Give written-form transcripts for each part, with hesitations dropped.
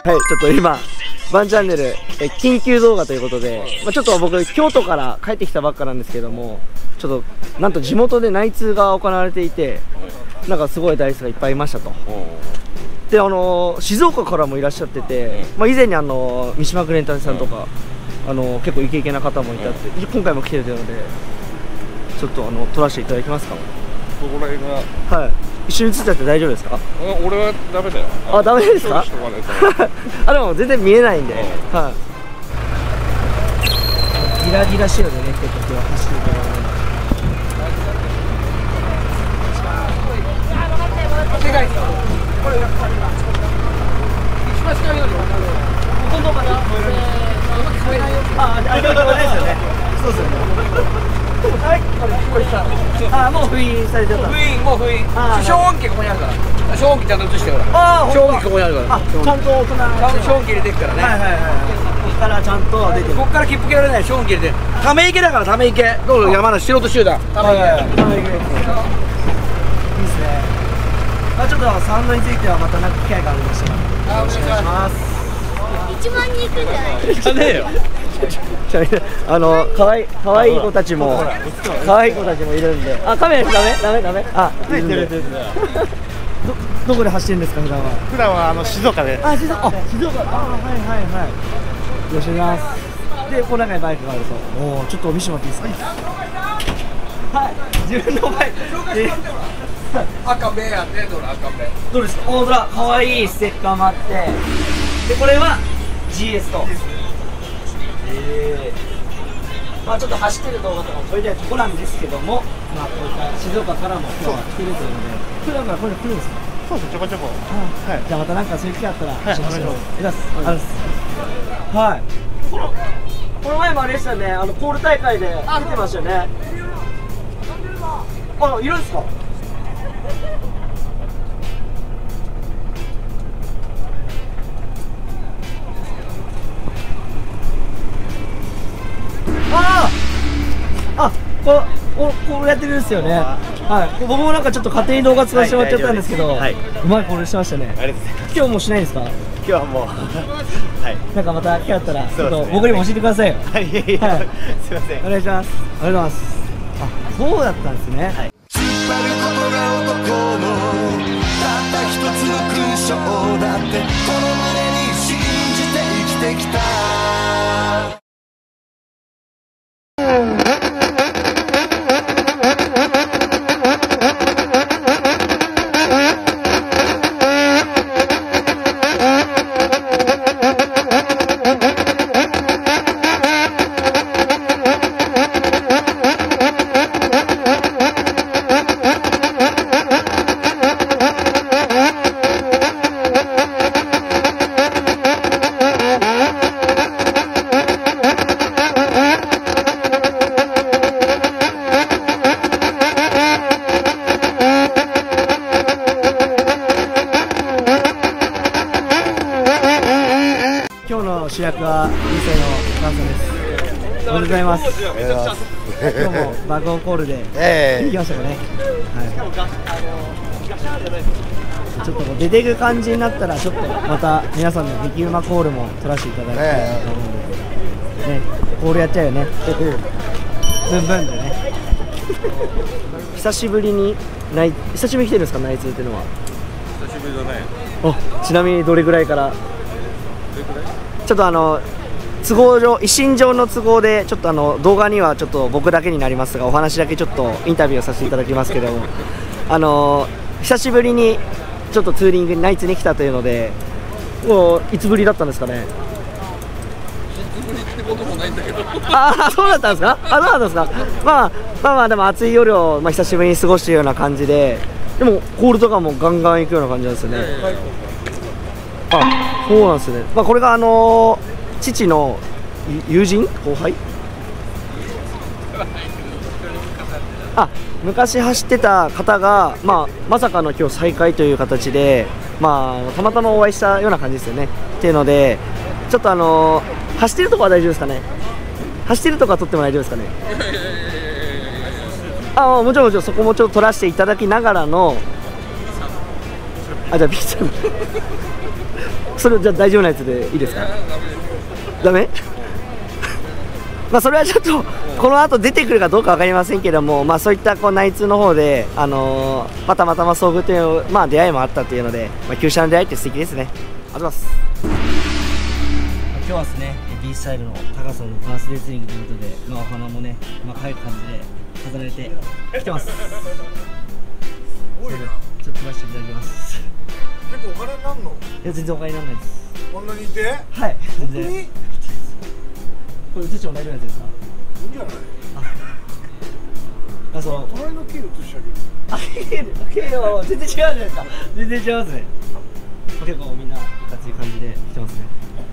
はい、ちょっと今バンチャンネル緊急動画ということで、ちょっと僕京都から帰ってきたばっかなんですけども、ちょっとなんと地元で内通が行われていて、なんかすごいダイスがいっぱいいましたと。で静岡からもいらっしゃってて、以前に三島グレンタンさんとか、結構イケイケな方もいたって、今回も来てるのでちょっと撮らせていただきますか。 ここら辺が、 はい、一緒に映っちゃって大丈夫ですか？ 俺はダメだよ。 あ、ダメですか？あ、でも全然見えないんで、はい。ギラギラ仕様でね、結構今日は走ってると思うので。世界ですよ。これ一番近いように。本当かな？あ、あれですよね。そうですよね。はい、これさ、あ、もう封印されちゃった。もう封印。消音器ここにあるから。消音器ちゃんと映してほら。消音器ここにあるから。あ、ちゃんと大人。ちゃんと消音器入れてるからね。はいはいはい。ここからちゃんと出てる。ここから切符切られない消音器入れて。ため池だからため池。どうぞ山梨素人集団。ため池。ため池。いいですね。ちょっとサウンドについてはまたなんか機会がありましたらよろしくお願いします。 1万人行くんじゃない？ じゃねえよ。 可愛い子たちもいるんで。あ、カメラダメ。あ、どこで走ってるんですか普段は？ 普段は静岡で。 あ、静岡。あ、はい。よろしくお願いします。で、この中にバイクがあると。おお、ちょっと見せてもらっていいですか？はい。自分のバイク。 赤目やね、どれ赤目。 どうですか？大空、可愛いステッカーもあって。で、これは GS と。ちょっと走ってる動画とかも撮りたいところなんですけども、こういった静岡からも今日は来てるというので、普段からこれ来るんですか？ そうです、ちょこちょこ。 はい。じゃあまたなんかそういう機会あったら、 はい、お願いします。 はい。この前もあれでしたね、コール大会で出てましたよね。あ、いるんですか？こうやってるんですよね。はい。僕もなんかちょっと勝手に動画使わせてもらっちゃったんですけど、うまいコールしてましたね。ありがとうございます。今日もしないんですか？ 今日はもうはい。 なんかまた機会あったらちょっと僕にも教えてくださいよ。はい。すみません。お願いします。ありがとうございます。あ、そうだったんですね。はい。突っ張ることが男のたった一つの勲章だって、この胸に信じて生きてきた。今日の主役は2世のダンさんです。おはようございます。今日も爆音コールで行きましたかね。はい。ちょっと出ていく感じになったら、ちょっとまた皆さんの激うまコールも取らせていただきたいなと思うんで、ね、コールやっちゃうよね。ブンブンでね。久しぶりに来てるんですか、内通っていうのは。 久しぶりだね。 あ、ちなみにどれぐらいから？ちょっと都合上、一身上の都合でちょっと動画にはちょっと僕だけになりますが、お話だけちょっとインタビューをさせていただきますけども、久しぶりにちょっとツーリングに内地に来たというので、もういつぶりだったんですかね。 いつぶりってこともないんだけど。 ああ、そうだったんですか。あ、そうだったんですか。まあでも暑い夜を久しぶりに過ごしているような感じで、でもコールとかもガンガン行くような感じなんですよね。あ、そうなんですね。これが父の友人後輩。あ、昔走ってた方が、まさかの今日再会という形で、たまたまお会いしたような感じですよね。っていうので、ちょっと走ってるとこは大丈夫ですかね。走ってるとこは撮っても大丈夫ですかね。もちろんそこもちょっと撮らせていただきながらの。 あ、じゃあ B スタイルそれじゃあ大丈夫なやつでいいですか？ダメ？まあそれはちょっとこの後出てくるかどうかわかりませんけども、まあそういったこう内通の方でまたまたま遭遇というまあ出会いもあったというので、まあ旧車の出会いって素敵ですね。ありがとうございます。今日はですね B スタイルの高さんのバースデーツイングということで、まあお花もね可愛い感じで飾られてきてます。ちょっと飛ばしていただきます。 結構お金になるの？ いや全然お金にならないです。 こんなにいて？ はい。全然。これ映しても大丈夫なやつですか？ いいんじゃない？ あ、そう。 隣のキー映してあげる。あげるよ。全然違うじゃないですか。全然違いますね。結構みんないかつい感じで来てますね。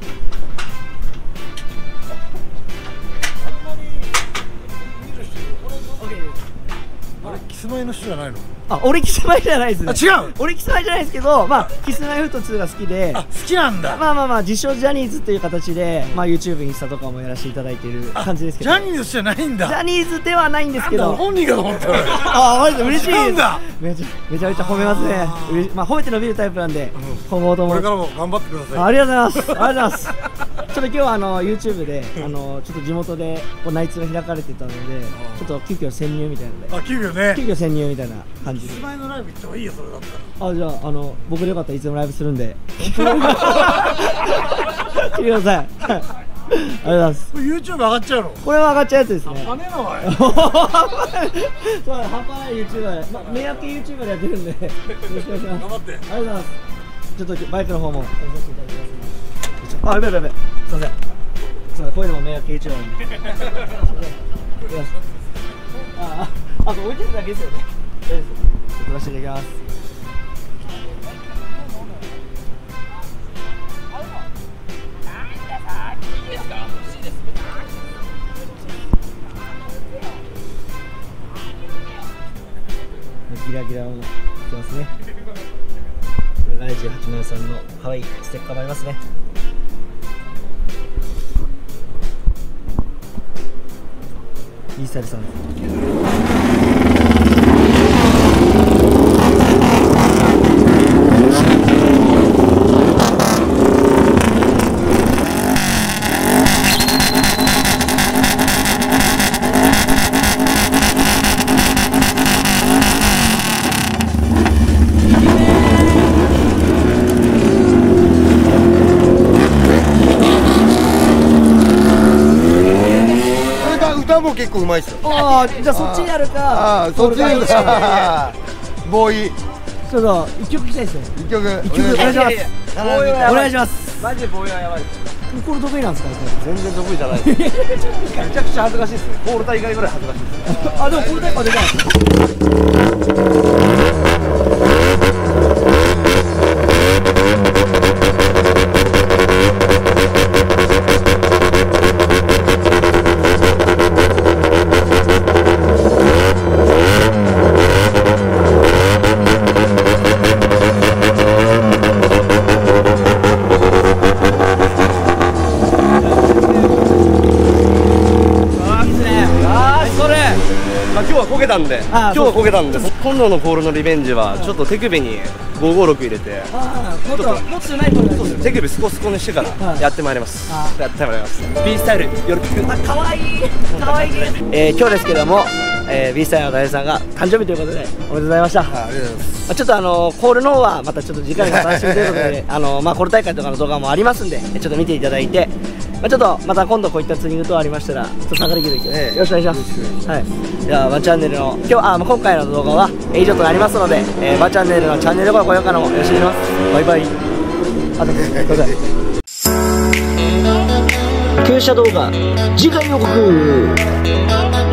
あんまり見る人これあれキスマイの人じゃないの？ あ、俺キスマイじゃないですね。 あ、違う。 俺キスマイじゃないですけど、まあキスマイフット2が好きで、 あ、好きなんだ。 まあ自称ジャニーズという形で、まあ YouTube インスタとかもやらせていただいている感じですけど。 ジャニーズじゃないんだ。 ジャニーズではないんですけど。 本人かと思った。 あ、マジで嬉しいです。 違うんだ。 めちゃめちゃ褒めますね。まあ褒めて伸びるタイプなんで、今後とも。 これからも頑張ってください。 ありがとうございます。ありがとうございます。ちょっと今日はYouTube でちょっと地元でこう内通が開かれてたので、ちょっと急遽潜入みたいなので。 あ、急遽ね。 急遽潜入みたいな感じで。 キスマイのライブ行った方がいいよ、それだったら。 あ、じゃあ僕でよかったらいつでもライブするんで。来てください。ありがとうございます。 これ YouTube 上がっちゃうの？ これは上がっちゃうやつですね。 金なの？ そう、半端ない YouTuber で、迷惑系 YouTuber でやってるんで、よろしくお願いします。 頑張って。 ありがとうございます。ちょっとバイクの方もさせていただきます。あ、やべやべやべ。すいません。こういうのも迷惑系 YouTuber なんで。あ、これ置いてるだけですよね。大丈夫です。撮らせていただきます。ギラギラを着てますね。これが28万さんの可愛いステッカーもありますね。イーサルさん。 歌も結構うまいですよ。 ああ、じゃあそっちにあるか。 ああ、そっちにあるか。ボーイ。 ちょっと一曲したいですよ。 一曲。 お願いします。お願いします。 マジでボーイはやばい。 これ得意なんですか？ 全然得意じゃない。めちゃくちゃ恥ずかしいですね。コール大会ぐらい恥ずかしいです。 あ、でもコール大会でかい。 こけたんで、今日はこけたんです。今度のコールのリベンジはちょっと手首に556入れて、 もっとないと思います。 手首スコスコにしてからやってまいります。やってまいります。B スタイルよろしく。 可愛い可愛い。今日ですけども、B スタイルの大地さんが誕生日ということでおめでとうございました。 ありがとうございます。 ちょっとコールの方はまたちょっと時間が楽しみということで、まあコール大会とかの動画もありますんで、ちょっと見ていただいて。ちょっとまた今度こういったツーリング等ありましたらちょっと参加できるんで、よろしくお願いします。はい。じゃあバチャンネルの今回の動画は以上となりますので、バチャンネルのチャンネル登録高評価の方よろしくお願いします。バイバイ。あとごめんなさい。旧車動画次回予告。